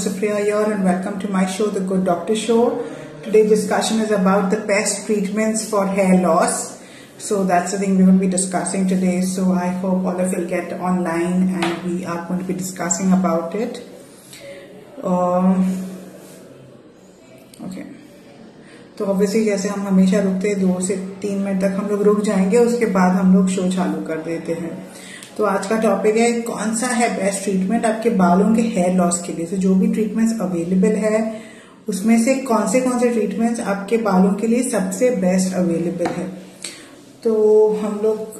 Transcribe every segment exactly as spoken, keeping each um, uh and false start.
Supriya here and welcome to my show, The Good Doctor Show. Today's discussion is about the best treatments for hair loss. So that's the thing we're going to be discussing today. So I hope all of you will get online and we are going to be discussing about it. Um, okay. तो obviously जैसे हम हमेशा रुकते हैं दो से तीन minute तक हम लोग रुक जाएंगे, उसके बाद हम लोग शो चालू कर देते हैं. तो आज का टॉपिक है कौन सा है बेस्ट ट्रीटमेंट आपके बालों के हेयर लॉस के लिए. तो जो भी ट्रीटमेंट्स अवेलेबल है उसमें से कौन से कौन से ट्रीटमेंट्स आपके बालों के लिए सबसे बेस्ट अवेलेबल है. तो हम लोग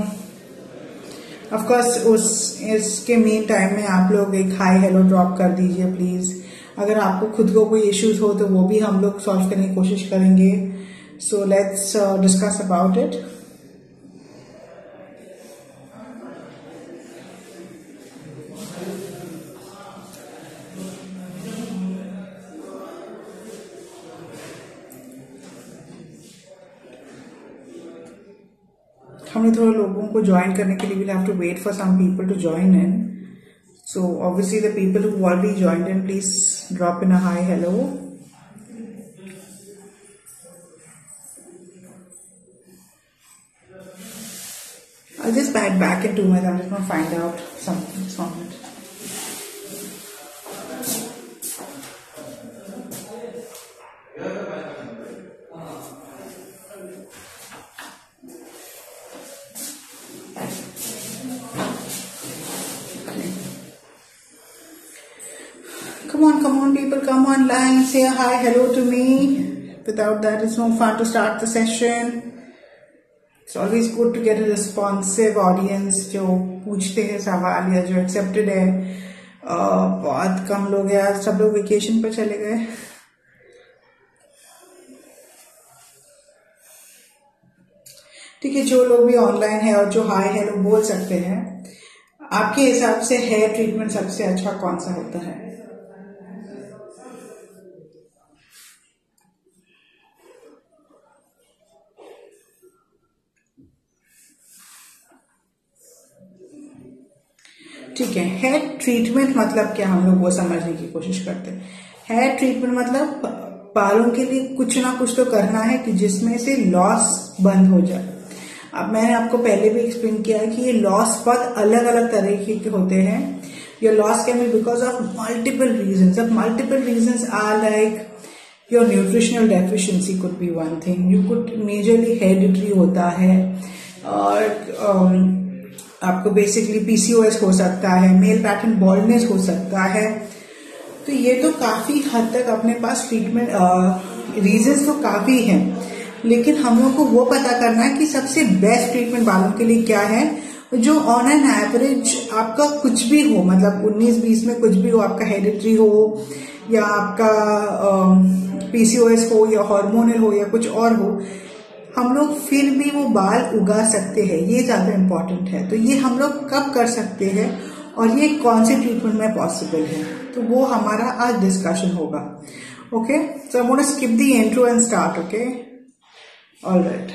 ऑफ कोर्स उस इसके मेन टाइम में आप लोग एक हाई हेलो ड्रॉप कर दीजिए प्लीज. अगर आपको खुद को कोई इश्यूज हो तो वो भी हम लोग सॉल्व करने की कोशिश करेंगे. So let's discuss about it. हमने थोड़ा लोगों को ज्वाइन करने के लिए we'll have to wait for some people to join in. So obviously the people who already joined in, please drop in a hi hello. I'll just back back in two minutes. I'm just going to find out something from it. Come on, come on, people, come online, say a hi, hello to me. Without that, it's no fun to start the session. It's always good to get a responsive audience जो पूछते हैं सवाल या जो accepted है. uh, बहुत कम लोग हैं आज, सब लोग वेकेशन पर चले गए. ठीक है, जो लोग भी ऑनलाइन है और जो हाई हेलो बोल सकते हैं, आपके हिसाब से हेयर ट्रीटमेंट सबसे अच्छा कौन सा होता है? ठीक है, हेयर ट्रीटमेंट मतलब क्या, हम लोग वो समझने की कोशिश करते हैं. हेयर ट्रीटमेंट मतलब बालों के लिए कुछ ना कुछ तो करना है कि जिसमें से लॉस बंद हो जाए. अब मैंने आपको पहले भी एक्सप्लेन किया है कि ये लॉस बहुत अलग अलग तरीके के होते हैं. Your loss can be because of multiple reasons. अब multiple reasons are like your nutritional deficiency could be one thing. You could majorly hereditary होता है और um, आपको बेसिकली पीसीओएस हो सकता है, मेल पैटर्न बॉल्डनेस हो सकता है. तो ये तो काफी हद तक अपने पास ट्रीटमेंट रीजंस तो काफी हैं, लेकिन हम लोग को वो पता करना है कि सबसे बेस्ट ट्रीटमेंट बालों के लिए क्या है जो ऑन एन एवरेज आपका कुछ भी हो, मतलब उन्नीस बीस में कुछ भी हो, आपका हेरिडिटरी हो या आपका पीसीओएस हो या हार्मोनल हो या कुछ और हो, हम लोग फिर भी वो बाल उगा सकते हैं. ये ज्यादा इम्पोर्टेंट है. तो ये हम लोग कब कर सकते हैं और ये कौन से ट्रीटमेंट में पॉसिबल है, तो वो हमारा आज डिस्कशन होगा. Okay, so I am gonna skip the intro and start. Okay, alright,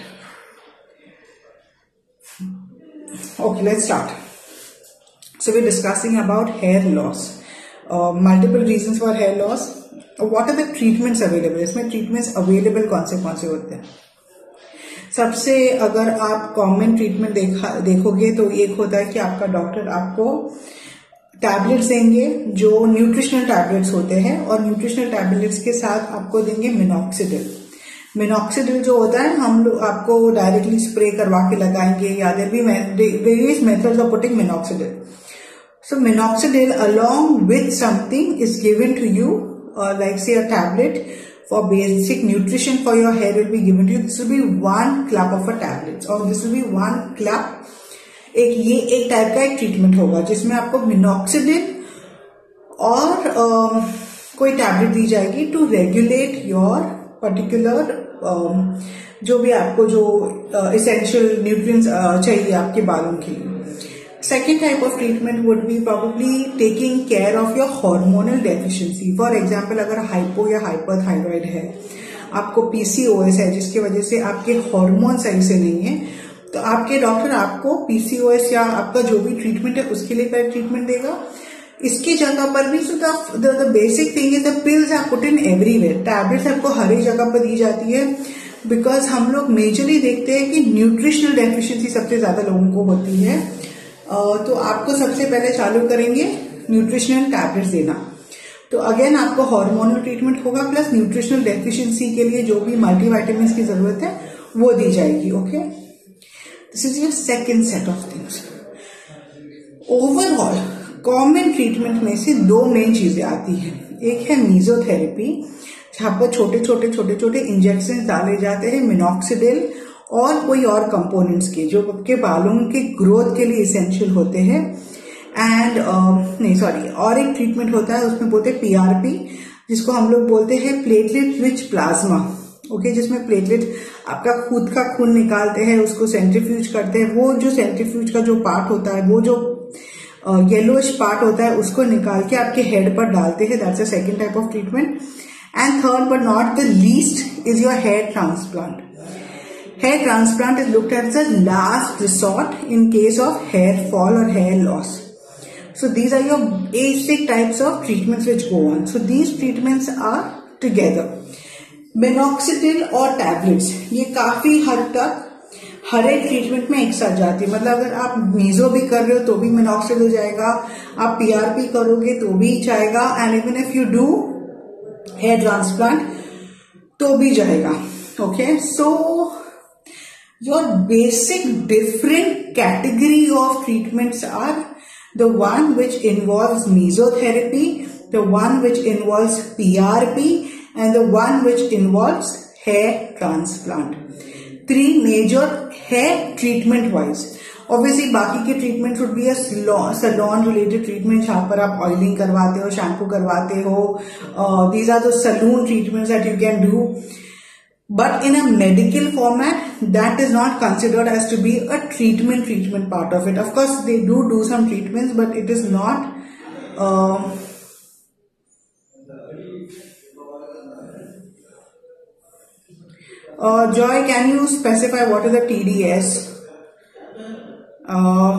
okay, let's start. So we are discussing about hair loss, multiple reasons for hair loss. What are the treatments available. इसमें treatments available कौन से कौन से होते हैं. सबसे अगर आप कॉमन ट्रीटमेंट देखा देखोगे तो एक होता है कि आपका डॉक्टर आपको टैबलेट्स देंगे जो न्यूट्रिशनल टैबलेट्स होते हैं, और न्यूट्रिशनल टैबलेट्स के साथ आपको देंगे मिनॉक्सिडिल. मिनॉक्सिडिल जो होता है हम लोग आपको डायरेक्टली स्प्रे करवा के लगाएंगे, या there be various methods of putting minoxidil. So minoxidil along with something is given to you, like say a tablet for basic nutrition for your hair will be given to you. This will be one club of a tablets, और this will be one club. एक ये एक type का एक treatment होगा जिसमें आपको minoxidil और uh, कोई टैबलेट दी जाएगी टू रेगुलेट योर पर्टिकुलर जो भी आपको जो इसेंशियल uh, न्यूट्रिएंट्स uh, चाहिए आपके बालों के लिए. Second type of treatment would be probably taking care of your hormonal deficiency. For example, अगर हाइपो या हाइपरथायराइड है, आपको पीसीओएस है जिसकी वजह से आपके हार्मोन सही से नहीं है, तो आपके डॉक्टर आपको पीसीओएस या आपका जो भी ट्रीटमेंट है उसके लिए पहले ट्रीटमेंट देगा, इसकी जगह पर भी the basic thing is the pills are put in everywhere, tablets आपको हर एक जगह पर दी जाती है, बिकॉज हम लोग मेजरली देखते हैं कि न्यूट्रिशनल डेफिशिएंसी सबसे ज्यादा लोगों को होती है। uh, तो आपको सबसे पहले चालू करेंगे न्यूट्रिशनल टैबलेट्स देना। तो अगेन आपको हार्मोनल ट्रीटमेंट होगा, प्लस न्यूट्रिशनल डेफिशिएंसी के लिए जो भी मल्टीविटामिन की जरूरत है वो दी जाएगी। Okay, this is your second set of things. Overall common treatment में से दो मेन चीजें आती हैं। एक है मीजोथेरेपी, जहां पर छोटे छोटे छोटे छोटे इंजेक्शन डाले जाते हैं मिनॉक्सिडिल और कोई और कंपोनेंट्स के, जो आपके बालों के ग्रोथ के लिए इसेंशियल होते हैं। एंड uh, नहीं सॉरी और एक ट्रीटमेंट होता है, उसमें बोलते हैं पीआरपी, जिसको हम लोग बोलते हैं प्लेटलेट रिच प्लाज्मा। ओके, जिसमें प्लेटलेट आपका खुद का खून निकालते हैं, उसको सेंट्रीफ्यूज करते हैं। वो जो सेंट्रीफ्यूज का जो पार्ट होता है, वो जो येलोइश पार्ट होता है, उसको निकाल के आपके हेड पर डालते हैं। That's a second type of treatment. And third but not the least is your hair transplant. Hair transplant is looked at the last resort in case of hair fall और hair loss. So these are your basic types of treatments which go on. So these treatments are together. Minoxidil और tablets ये काफी हद तक हर एक treatment में एक साथ जाती है। मतलब अगर आप मीजो भी कर रहे हो तो भी मिनॉक्सिडिल जाएगा, आप पीआरपी करोगे तो भी जाएगा, and even if you do hair transplant तो भी जाएगा. Okay, so your basic different category of treatments are the one which involves mesotherapy, the one which involves P R P, and the one which involves hair transplant. Three major hair treatment wise. Obviously बाकी के treatment would be a salon related treatment, जहाँ पर आप oiling करवाते हो, shampoo करवाते हो. uh, these are the saloon treatments that you can do. But in a medical format, that is not considered as to be a treatment treatment part of it. Of course, they do do some treatments, but it is not. Uh, uh, Joy, can you specify what is the T D S? Uh,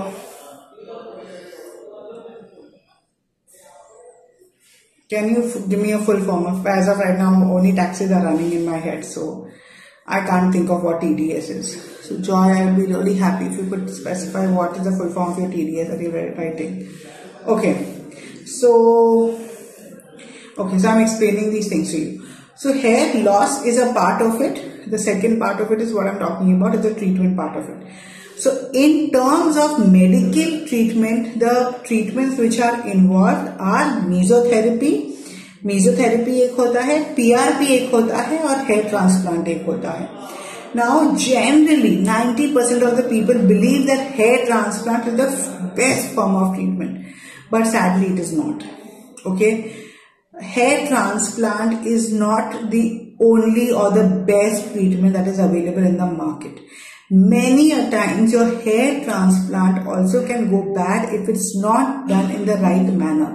Can you give me a full form of, as of right now, only taxes are running in my head, so I can't think of what T D S is. So Joy, I would be really happy if you could specify what is the full form of your T D S that you're writing. Okay, so, okay, so I'm explaining these things to you. So hair loss is a part of it. The second part of it is what I'm talking about, is the treatment part of it. So in terms of medical treatment, the treatments which are involved are mesotherapy. Mesotherapy एक होता है, P R P एक होता है, और hair transplant एक होता है. Now generally ninety percent of the people believe that hair transplant is the best form of treatment, but sadly it is not. Okay, hair transplant is not the only or the best treatment that is available in the market. Many a times your hair transplant also can go bad if it's not done in the right manner.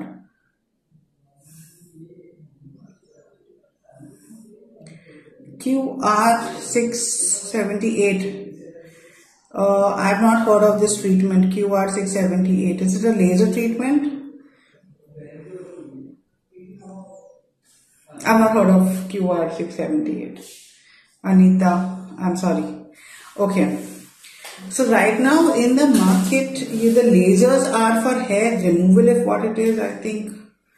Q R six seventy-eight. Uh, I have not heard of this treatment, Q R six seventy-eight. Is it a laser treatment? I have not heard of Q R six seventy-eight. Anita, I'm sorry. Okay, so right now in the market, you, the lasers are for hair removal. If what it is, I think.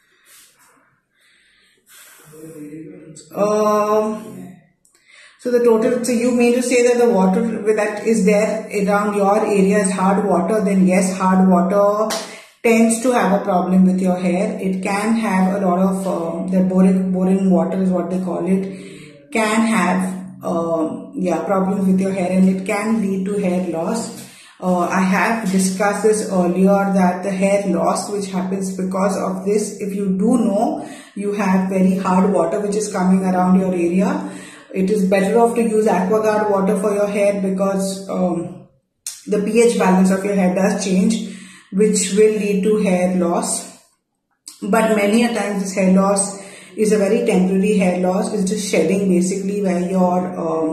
Um, so the total. So you mean to say that the water that is there around your area is hard water? Then yes, hard water tends to have a problem with your hair. It can have a lot of uh, the boring boring water is what they call it. Can have. Uh, yeah, problems with your hair, and it can lead to hair loss. Uh, I have discussed this earlier, that the hair loss which happens because of this, if you do know you have very hard water which is coming around your area, it is better off to use AquaGuard water for your hair, because um, the pH balance of your hair does change, which will lead to hair loss. But many a times this hair loss is a very temporary hair loss. It's just shedding basically, where your um,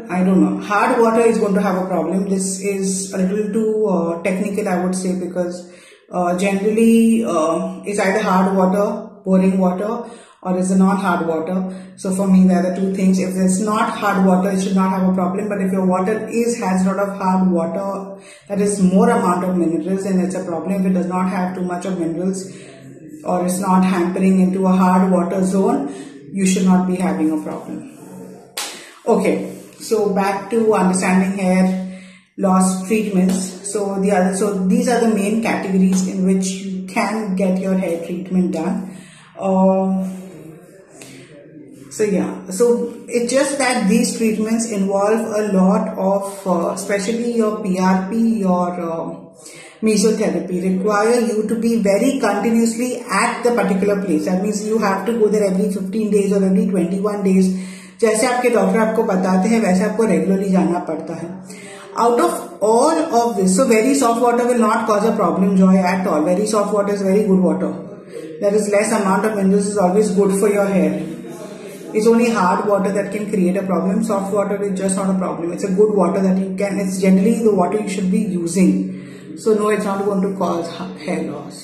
I don't know. Hard water is going to have a problem. This is a little too uh, technical, I would say, because uh, generally uh, it's either hard water, boring water, or it's a non-hard water. So for me, there are the two things. If it's not hard water, it should not have a problem. But if your water is has a lot of hard water, that is more amount of minerals, then it's a problem. If it does not have too much of minerals, or it's not hampering into a hard water zone, you should not be having a problem. Okay, so back to understanding hair loss treatments. So the other, so these are the main categories in which you can get your hair treatment done. Um, so yeah, so it's just that these treatments involve a lot of, uh, especially your P R P, your uh, mesotherapy, require you to be very continuously at the particular place. That means you have to go there every fifteen days or every twenty-one days. जैसे आपके doctor आपको बताते हैं वैसे आपको regularly जाना पड़ता है. Out of all of this, so very soft water will not cause a problem, Joy, at all. Very soft water is very good water. There is less amount of minerals, is always good for your hair. It's only hard water that can create a problem. Soft water is just not a problem. It's a good water that you can, it's generally the water you should be using. So no, it's not going to cause hair loss.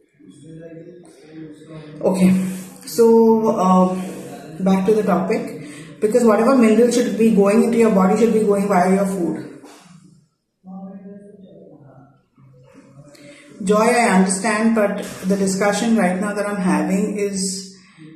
Okay, so uh, back to the topic. Because whatever minerals should be going into your body should be going via your food. Joy, I understand, but the discussion right now that I'm having is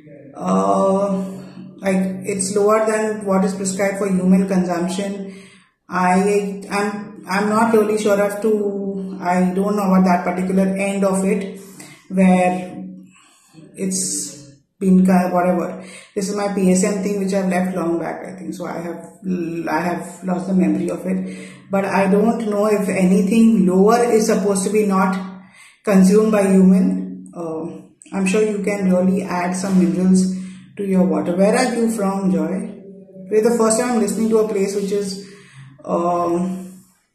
uh, like it's lower than what is prescribed for human consumption. I am I'm not really sure as to, I don't know about that particular end of it where it's been whatever. This is my P S M thing which I've left long back, I think. So I have I have lost the memory of it. But I don't know if anything lower is supposed to be not consumed by human. Uh, I'm sure you can really add some minerals to your water. Where are you from, Joy? It's the first time I'm listening to a place which is um,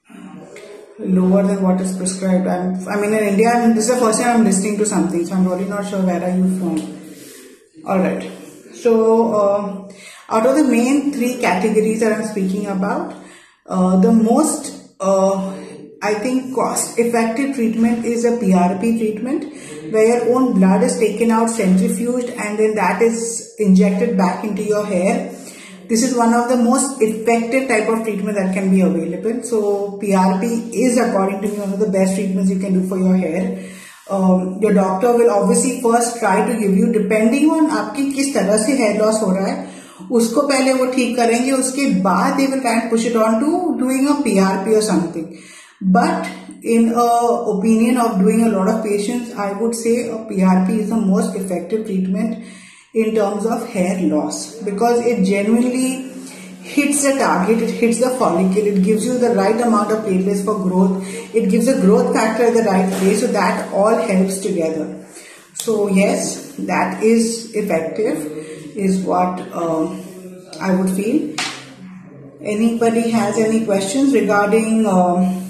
lower than what is prescribed. I'm, I mean, in India, this is the first time I'm listening to something, so I'm really not sure where are you from. Alright, so uh, out of the main three categories that I'm speaking about, uh, the most, uh, I think, cost-effective treatment is a P R P treatment, where your own blood is taken out, centrifuged, and then that is injected back into your hair. This is one of the most effective type of treatment that can be available. So P R P is, according to me, one of the best treatments you can do for your hair. Um, your doctor will obviously first try to give you, depending on आपकी किस तरह से hair loss हो रहा है, उसको पहले वो ठीक करेंगे, उसके बाद they will try and push it on to doing a P R P or something. But in a opinion of doing a lot of patients, I would say a P R P is the most effective treatment in terms of hair loss, because it genuinely hits the target, it hits the follicle, it gives you the right amount of platelets for growth, it gives a growth factor at the right place, so that all helps together. So yes, that is effective, is what um, I would feel. Anybody has any questions regarding um,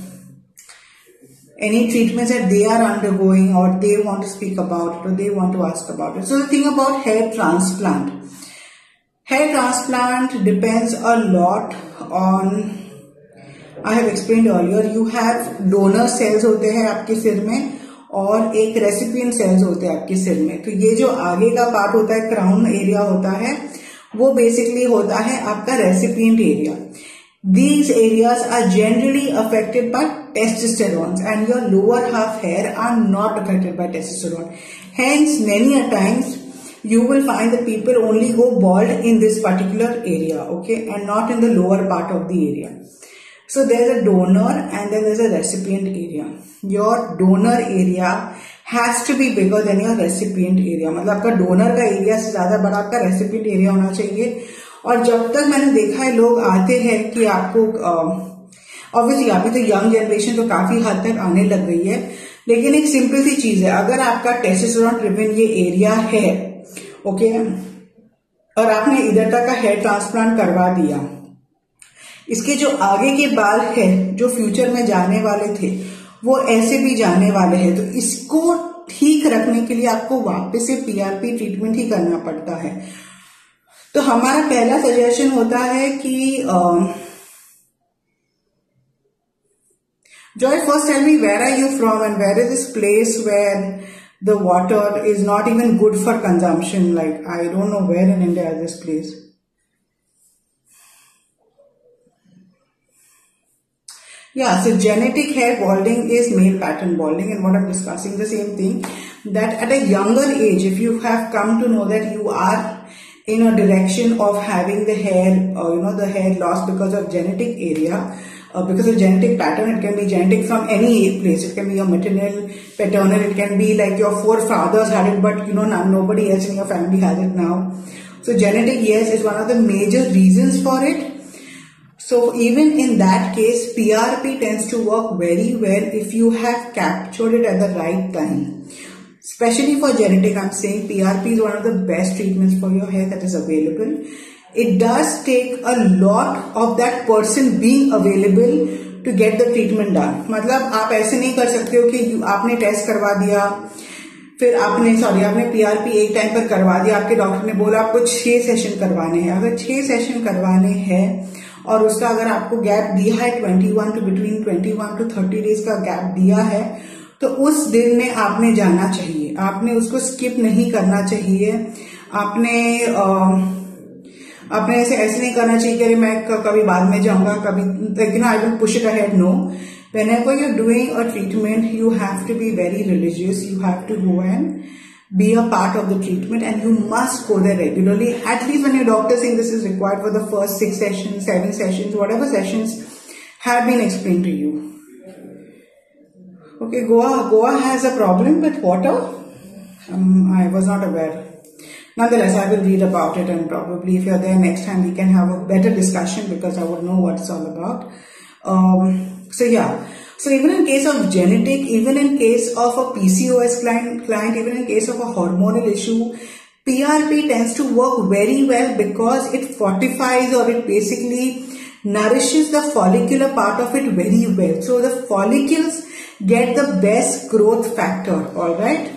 any treatments that they are undergoing, or they want to speak about it, or they want to ask about it? So the thing about hair transplant. Hair transplant depends a lot on, I have explained earlier, you have donor cells होते हैं आपके सिर में और एक recipient cells होते हैं आपके सिर में. तो ये जो आगे का पार्ट होता है, क्राउन एरिया होता है, वो बेसिकली होता है आपका recipient area. These areas are generally affected by testosterone, and your lower half hair are not affected by testosterone. Hence, many a times you will find that people only go bald in this particular area, okay, and not in the lower part of the area. So there's a donor and then there's a recipient area. Your donor area has to be bigger than your recipient area. मतलब आपका donor का area से ज़्यादा बड़ा आपका recipient area होना चाहिए. और जब तक मैंने देखा है लोग आते हैं कि आपको ऑब्वियसली अभी तो यंग जनरेशन तो काफी हद तक आने लग गई है, लेकिन एक सिंपल सी चीज है, अगर आपका टेस्टोस्टेरोन ड्रिवन ये एरिया है, ओके, और आपने इधर तक का हेयर ट्रांसप्लांट करवा दिया, इसके जो आगे के बाल है जो फ्यूचर में जाने वाले थे वो ऐसे भी जाने वाले हैं, तो इसको ठीक रखने के लिए आपको वापस से पीआरपी ट्रीटमेंट ही करना पड़ता है. तो हमारा पहला सजेशन होता है कि Joy, first tell me, where are you from and where is this place where the water is not even good for consumption? Like, I don't know where in India is this place. Yeah, so genetic hair balding is male pattern balding, and what I'm discussing the same thing, that at a younger age, if you have come to know that you are in a direction of having the hair, uh, you know, the hair loss because of genetic area, uh, because of genetic pattern, it can be genetic from any place. It can be your maternal, paternal, it can be like your forefathers had it, but you know, none, nobody else in your family has it now. So genetic, yes, is one of the major reasons for it. So even in that case, P R P tends to work very well if you have captured it at the right time. Especially for genetic, I'm saying P R P is one of the best treatments for your hair that is available. It does take a lot of that person being available to get the treatment done. मतलब आप ऐसे नहीं कर सकते हो कि आपने test करवा दिया, फिर आपने सॉरी आपने P R P एक टाइम पर करवा दिया, आपके डॉक्टर ने बोला आपको छह सेशन करवाने हैं. अगर छह सेशन करवाने हैं और उसका अगर आपको गैप दिया है इक्कीस टू बिटवीन इक्कीस टू तीस डेज का गैप दिया है, तो उस दिन में आपने जाना चाहिए. आपने उसको स्किप नहीं करना चाहिए. आपने आपने ऐसे ऐसे नहीं करना चाहिए कि मैं कभी बाद में जाऊंगा, कभी you know I will push it ahead. No, whenever you're doing a treatment, you have to be very religious. You have to go and be a part of the treatment, and you must go there regularly. At least when your doctor is saying this is required for the first six sessions, seven sessions, whatever sessions have been explained to you. Okay, Goa, Goa has a problem with water. Um, I was not aware. Nonetheless, I will read about it, and probably if you're there next time, we can have a better discussion because I would know what it's all about. Um, so yeah. So even in case of genetic, even in case of a P C O S client, client, even in case of a hormonal issue, P R P tends to work very well because it fortifies, or it basically nourishes the follicular part of it very well. So the follicles get the best growth factor, alright.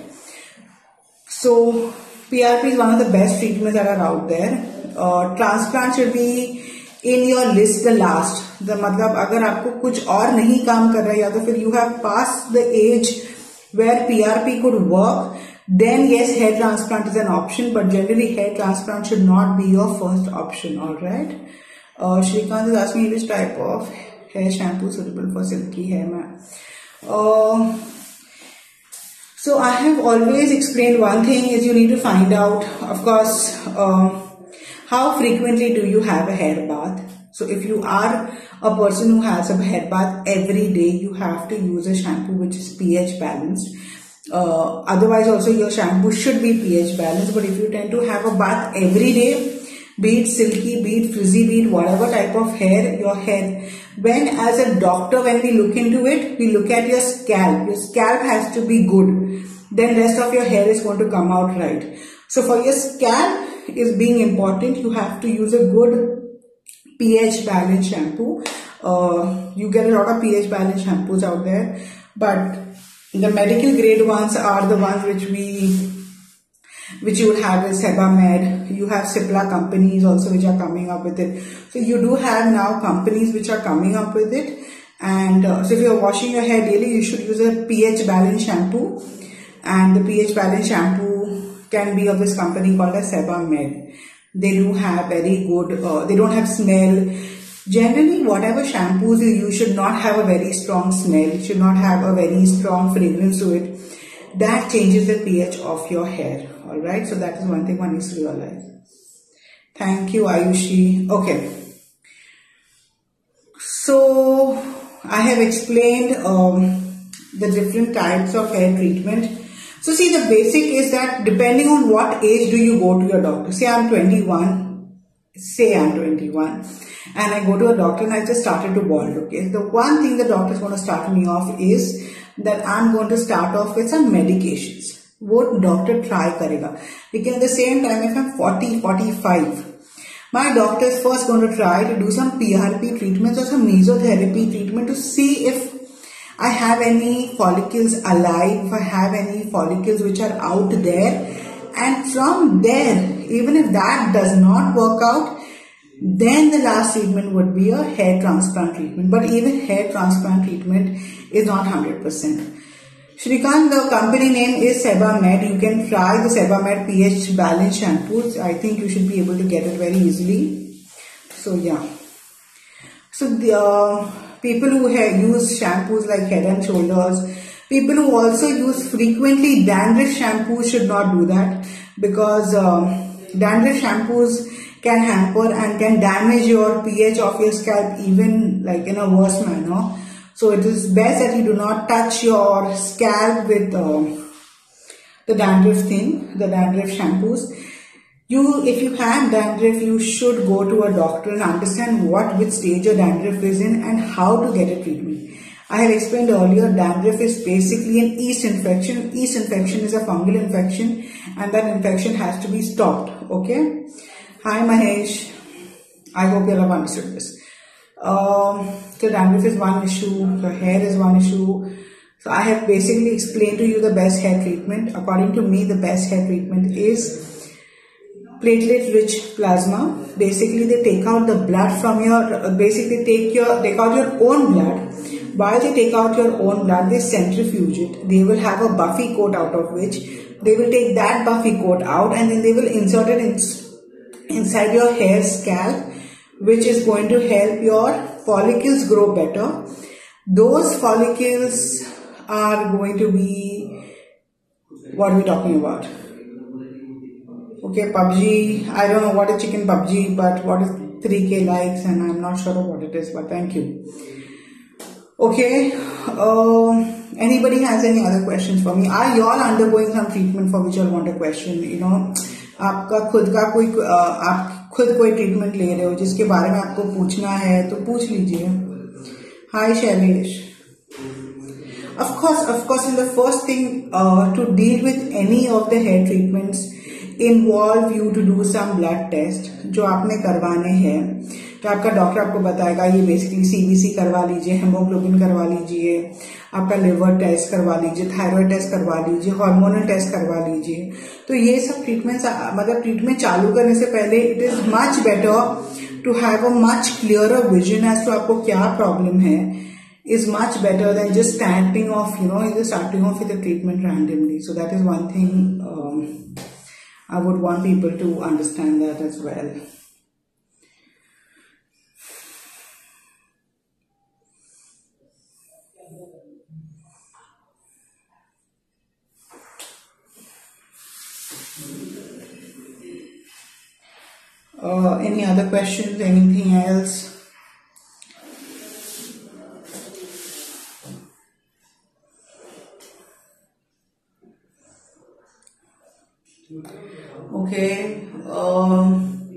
So P R P is one of the best treatments that are out there. Uh, transplant should be in your list the last. The मतलब अगर आपको कुछ और नहीं काम कर रहा है, या तो फिर you have passed the age where P R P could work, then yes, hair transplant is an option, but generally hair transplant should not be your first option, alright. Uh, Shrikant is asking which type of hair shampoo suitable for silky hair, man. Uh, so I have always explained one thing is you need to find out, of course, uh, how frequently do you have a hair bath. So if you are a person who has a hair bath every day, you have to use a shampoo which is pH balanced. Uh, otherwise also your shampoo should be pH balanced. But if you tend to have a bath every day, be it silky, be it frizzy, be it whatever type of hair, your hair, when as a doctor, when we look into it, we look at your scalp. Your scalp has to be good. Then rest of your hair is going to come out right. So for your scalp is being important, you have to use a good pH balanced shampoo. Uh, you get a lot of pH balanced shampoos out there, but the medical grade ones are the ones which we which you would have with Sebamed. You have Cipla companies also which are coming up with it. So you do have now companies which are coming up with it. And uh, so if you're washing your hair daily, you should use a pH balanced shampoo. And the pH balanced shampoo can be of this company called as Sebamed. They do have very good, uh, they don't have smell. Generally, whatever shampoos you use should not have a very strong smell. It should not have a very strong fragrance to it. That changes the pH of your hair. Alright, so that is one thing one needs to realize. Thank you, Ayushi. Okay. So, I have explained um, the different types of hair treatment. So see, the basic is that depending on what age do you go to your doctor. Say I'm twenty-one, say I'm twenty-one, and I go to a doctor and I just started to bald, okay. The one thing the doctor is going to start me off is that I'm going to start off with some medications. What doctor try karega. Because at the same time, if I'm forty, forty-five, my doctor is first going to try to do some P R P treatments or some mesotherapy treatment to see if I have any follicles alive, if I have any follicles which are out there. And from there, even if that does not work out, Then the last treatment would be a hair transplant treatment. But even hair transplant treatment is not one hundred percent. Shrikant, the company name is Sebamed. You can try the Sebamed pH balance shampoos. I think you should be able to get it very easily. So yeah. So the uh, people who have use shampoos like Head and Shoulders, people who also use frequently dandruff shampoos should not do that, because um, dandruff shampoos can hamper and can damage your pH of your scalp even like in a worse manner. So it is best that you do not touch your scalp with uh, the dandruff thing, the dandruff shampoos. You, if you have dandruff, you should go to a doctor and understand what which stage your dandruff is in and how to get a treatment. I have explained earlier, dandruff is basically an yeast infection. Yeast infection is a fungal infection, and that infection has to be stopped. Okay. Hi Mahesh. I hope you have understood this. Um, so dandruff is one issue, your hair is one issue. So I have basically explained to you the best hair treatment. According to me, the best hair treatment is platelet rich plasma. Basically they take out the blood from your, basically take your, take out your own blood. While they take out your own blood, they centrifuge it. They will have a buffy coat out of which they will take that buffy coat out, and then they will insert it in, inside your hair scalp, which is going to help your follicles grow better. Those follicles are going to be, what are we talking about? Okay, P U B G, I don't know what is chicken P U B G, but what is three K likes, and I'm not sure of what it is, but thank you. Okay, uh, anybody has any other questions for me? Are you all undergoing some treatment for which you want a question? You know, आपका खुद का कोई आप खुद कोई treatment ले रहे हो जिसके बारे में आपको पूछना है तो पूछ लीजिए. हाय Shailesh. Of course, of course, in the first thing uh, to deal with any of the hair treatments involve you to do some blood test जो आपने करवाने हैं. तो आपका डॉक्टर आपको बताएगा ये बेसिकली सीबीसी करवा लीजिए, हेमोग्लोबिन करवा लीजिए, आपका लिवर टेस्ट करवा लीजिए, थायराइड टेस्ट करवा लीजिए, हार्मोनल टेस्ट करवा लीजिए. तो ये सब ट्रीटमेंट मतलब ट्रीटमेंट चालू करने से पहले it is much better to have a much clearer vision as to आपको क्या प्रॉब्लम है, is much better than just starting off, you know, just starting off with a treatment randomly. So that is one thing um, I would want people to understand that as well. Uh, any other questions? Anything else? Okay. Um,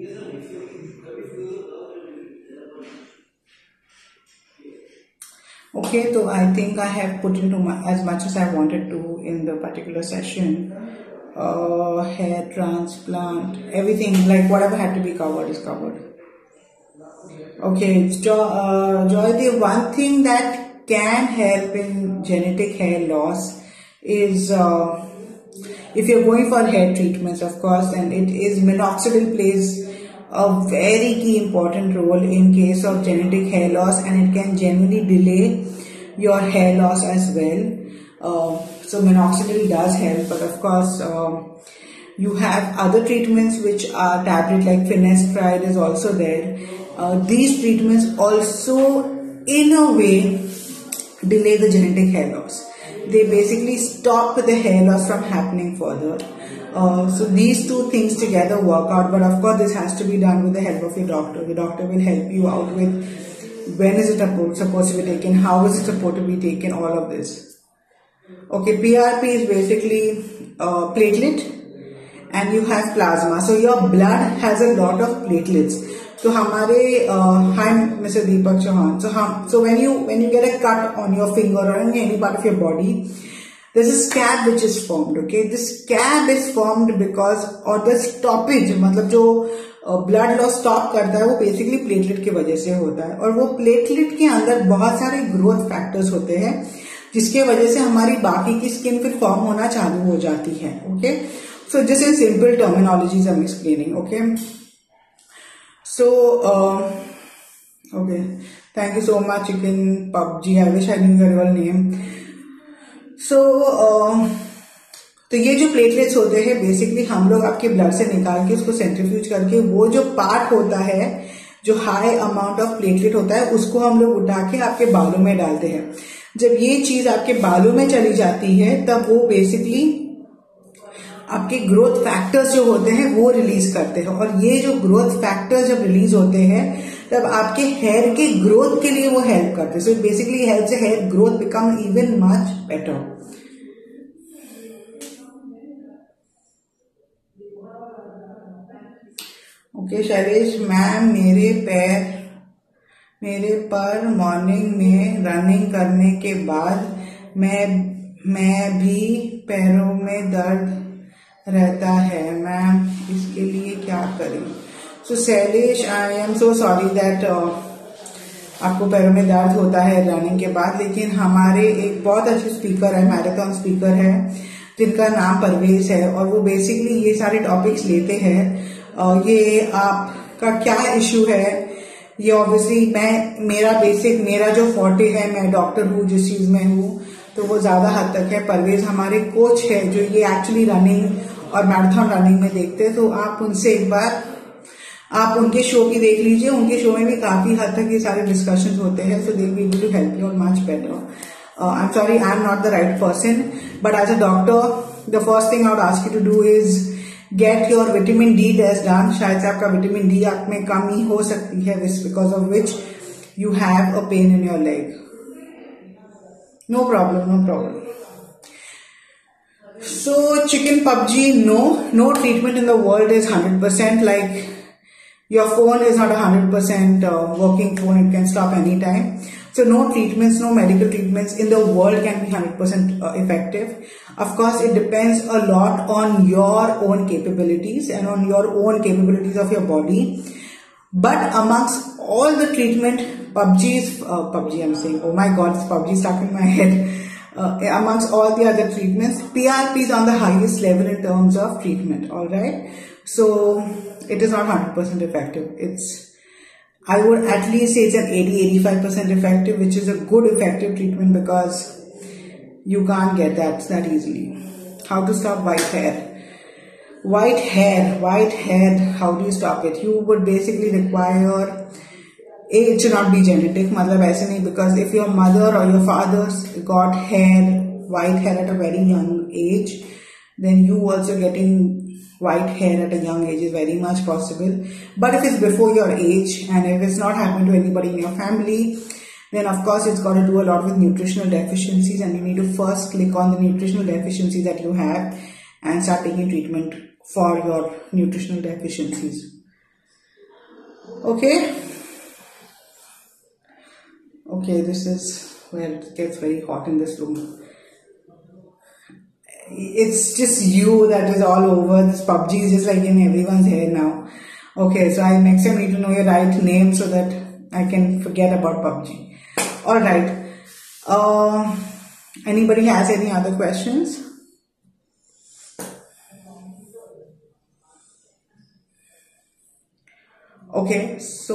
okay, so I think I have put into my, as much as I wanted to in the particular session. Uh, hair transplant, everything, like whatever had to be covered is covered. Okay, jo uh, Joy, the one thing that can help in genetic hair loss is uh, if you're going for hair treatments, of course, and it is minoxidil plays a very key important role in case of genetic hair loss, and it can genuinely delay your hair loss as well. Uh, so minoxidil does help, but of course uh, you have other treatments which are tablet like finasteride is also there. Uh, these treatments also in a way delay the genetic hair loss. They basically stop the hair loss from happening further. Uh, so these two things together work out, but of course this has to be done with the help of your doctor. The doctor will help you out with when is it supposed to be taken, how is it supposed to be taken, all of this. Okay, P R P is basically uh, platelet, and you have plasma. So your blood has a lot of platelets. So हमारे uh, hi Mister Deepak Chauhan. So हम so when you when you get a cut on your finger or on any part of your body, there's a scab which is formed. Okay, this scab is formed because or the stoppage मतलब जो blood loss stop करता है वो basically platelet की वजह से होता है, और वो प्लेटलेट के अंदर बहुत सारे ग्रोथ फैक्टर्स होते हैं जिसके वजह से हमारी बाकी की स्किन फिर फॉर्म होना चालू हो जाती है. Okay, so this is simple terminologies I am explaining. Okay, So uh, okay, thank you so much chicken pubg. I wish I knew your real name. So uh, तो ये जो प्लेटलेट्स होते हैं बेसिकली हम लोग आपके ब्लड से निकाल के उसको सेंट्रीफ्यूज करके वो जो पार्ट होता है जो हाई अमाउंट ऑफ प्लेटलेट होता है उसको हम लोग उठा के आपके बालों में डालते हैं। जब ये चीज आपके बालों में चली जाती है तब वो बेसिकली आपके ग्रोथ फैक्टर्स जो होते हैं वो रिलीज करते हैं, और ये जो ग्रोथ फैक्टर्स जब रिलीज होते हैं तब आपके हेयर के ग्रोथ के लिए वो हेल्प करते हैं। So it basically helps hair growth become even much better. Okay Shailesh ma'am, मेरे पैर मेरे पर मॉर्निंग में रनिंग करने के बाद मैं मैं भी पैरों में दर्द रहता है मैम, इसके लिए क्या करें? So Shailesh, I am so sorry that आपको पैरों में दर्द होता है रनिंग के बाद, लेकिन हमारे एक बहुत अच्छे स्पीकर है, मैराथन स्पीकर है जिनका नाम परवेज है, और वो बेसिकली ये सारे टॉपिक्स लेते हैं। ये आपका क्या इश्यू है, ये ऑब्वियसली मैं मेरा बेसिक मेरा जो फोर्टे है, मैं डॉक्टर हूँ जिस चीज में हूँ, तो वो ज्यादा हद तक है। परवेज हमारे कोच है जो ये एक्चुअली रनिंग और मैराथन रनिंग में देखते हैं, तो आप उनसे एक बार आप उनके शो की देख लीजिए। उनके शो में भी काफी हद तक ये सारे डिस्कशंस होते हैं, so they will be able to help you much better. I am sorry, I am not the right person, but as a doctor the first thing I would ask you to do is get your vitamin D test done. शायद से आपका vitamin D आप में कमी हो सकती है, because of which you have a pain in your leg. No problem, no problem. So chicken P U B G, no, no treatment in the world is one hundred percent. Like your phone is not a one hundred percent uh, working phone, it can stop anytime. So no treatments, no medical treatments in the world can be one hundred percent uh, effective. Of course, it depends a lot on your own capabilities and on your own capabilities of your body. But amongst all the treatment, P U B G is, uh, P U B G I'm saying, oh my god, P U B G stuck in my head. Uh, amongst all the other treatments, P R P is on the highest level in terms of treatment, alright? So, it is not one hundred percent effective. It's, I would at least say it's an eighty to eighty-five percent effective, which is a good effective treatment because you can't get that that easily. How to stop white hair? White hair, white hair, how do you stop it? You would basically require, it should not be genetic, matlab aise nahi, because if your mother or your father's got hair, white hair at a very young age, then you also getting white hair at a young age is very much possible. But if it's before your age and if it's not happened to anybody in your family, then of course it's got to do a lot with nutritional deficiencies, and you need to first click on the nutritional deficiencies that you have and start taking treatment for your nutritional deficiencies. Okay? Okay, this is where it gets very hot in this room. It's just you that is all over. This P U B G is just like in everyone's hair now. Okay, so I next time need to know your right name so that I can forget about P U B G. Alright. Uh, anybody has any other questions? Okay, so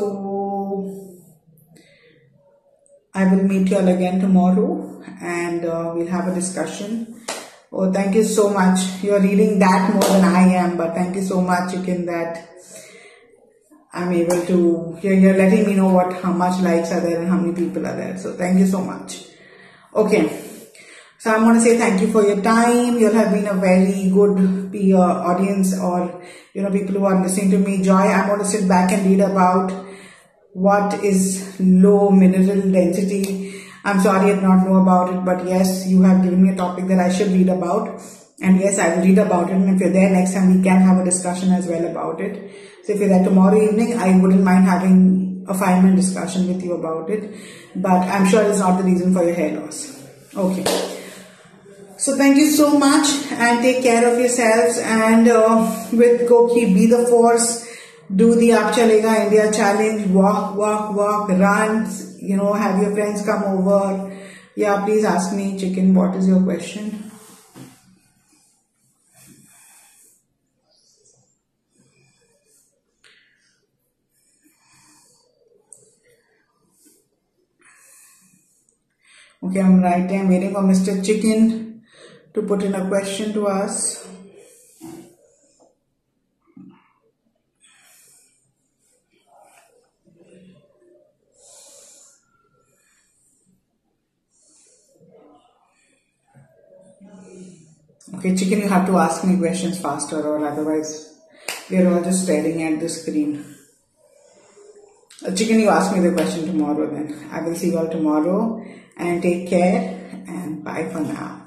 I will meet you all again tomorrow and uh, we'll have a discussion. Oh, thank you so much. You're reading that more than I am, but thank you so much, Chicken, that I'm able to, you're, you're letting me know what, how much likes are there and how many people are there. So thank you so much. Okay. So I'm going to say thank you for your time. You have been a very good uh, audience, or, you know, people who are listening to me. Joy, I'm going to sit back and read about what is low mineral density. I'm sorry I did not know about it, but yes, you have given me a topic that I should read about. And yes, I will read about it. And if you're there next time, we can have a discussion as well about it. So if you're there tomorrow evening, I wouldn't mind having a five minute discussion with you about it. But I'm sure it's not the reason for your hair loss. Okay. So thank you so much and take care of yourselves. And uh, with Goki, be the force. Do the Aap Chalega India challenge, walk, walk, walk, run, you know, have your friends come over. Yeah, please ask me, Chicken, what is your question? Okay, I'm writing, I'm waiting for Mister Chicken to put in a question to us. Okay, Chicken, you have to ask me questions faster, or otherwise we are all just staring at the screen. Uh, Chicken, you ask me the question tomorrow then. I will see you all tomorrow, and take care and bye for now.